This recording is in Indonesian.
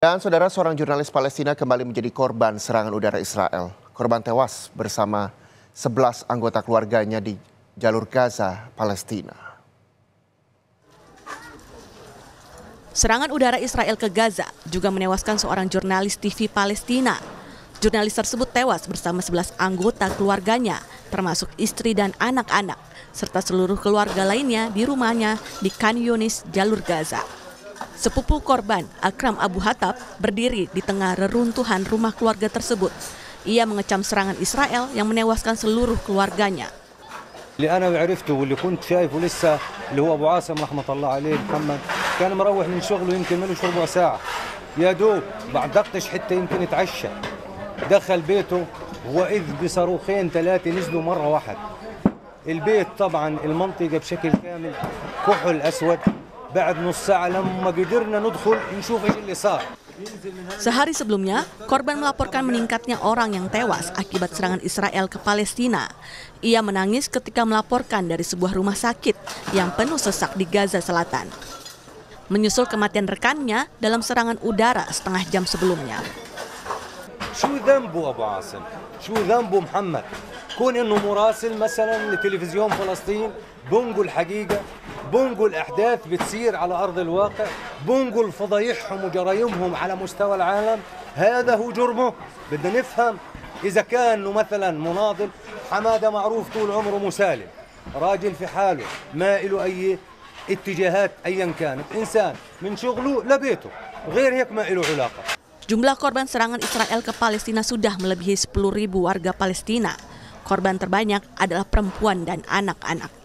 Dan saudara, seorang jurnalis Palestina kembali menjadi korban serangan udara Israel. Korban tewas bersama 11 anggota keluarganya di jalur Gaza, Palestina. Serangan udara Israel ke Gaza juga menewaskan seorang jurnalis TV Palestina. Jurnalis tersebut tewas bersama 11 anggota keluarganya, termasuk istri dan anak-anak, serta seluruh keluarga lainnya di rumahnya di Khan Yunis, jalur Gaza. Sepupu korban, Akram Abu Hatab, berdiri di tengah reruntuhan rumah keluarga tersebut. Ia mengecam serangan Israel yang menewaskan seluruh keluarganya. اللي انا عرفته واللي كنت شايفه لسه اللي هو ابو عاصم رحمه الله عليه محمد كان مروح من شغله يمكن ملوش ربع ساعه يا دوب بعد دقش حتى يمكن يتعشى دخل بيته واذ بصاروخين ثلاثه نزلوا مره واحده. البيت طبعا المنطقه بشكل كامل كحل اسود. بعد نص ساعه لما قدرنا ندخل نشوف ايش اللي صار. Sehari sebelumnya, korban melaporkan meningkatnya orang yang tewas akibat serangan Israel ke Palestina. Ia menangis ketika melaporkan dari sebuah rumah sakit yang penuh sesak di Gaza Selatan. Menyusul kematian rekannya dalam serangan udara setengah jam sebelumnya. شو ذنبه أبو عاصم؟ شو ذنبه محمد؟ كون إنه مراسل مثلا لتلفزيون فلسطين بنقل حقيقة، بنقل أحداث بتصير على أرض الواقع، بنقل فضايحهم وجرايمهم على مستوى العالم، هذا هو جرمه. بدنا نفهم إذا كان مثلا مناضل. حمادة معروف طول عمره مسالم، راجل في حاله، ما له أي اتجاهات أيا كانت، إنسان من شغله لبيته، غير هيك ما له علاقة. Jumlah korban serangan Israel ke Palestina sudah melebihi 10.000 warga Palestina. Korban terbanyak adalah perempuan dan anak-anak.